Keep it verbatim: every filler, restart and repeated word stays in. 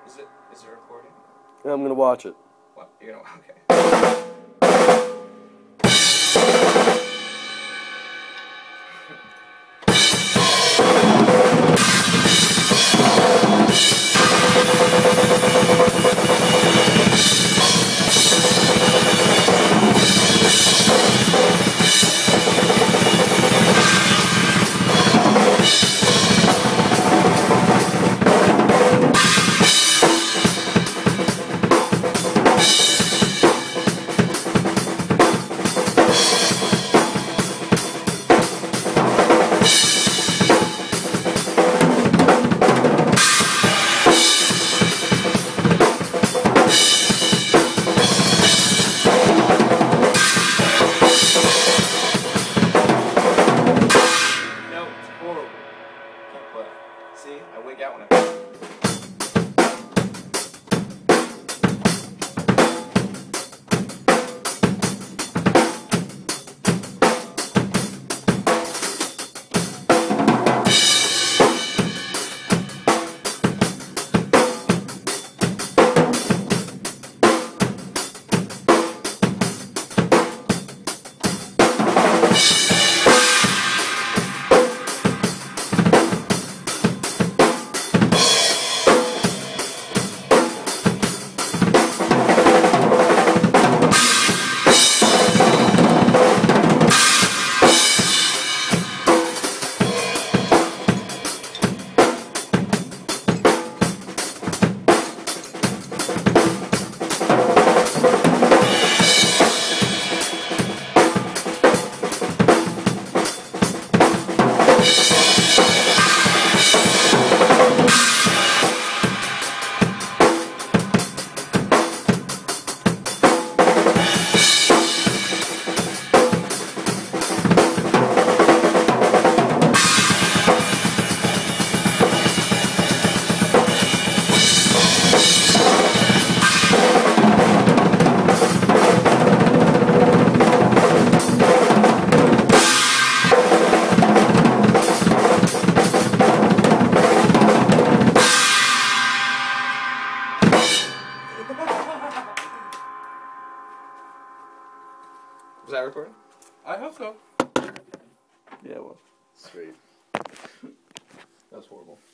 Is it? Is it recording? Yeah, I'm gonna watch it. What? You're gonna? Okay. See, I wig out when I... Was that recording? I hope so. Yeah, well. Sweet. That was horrible.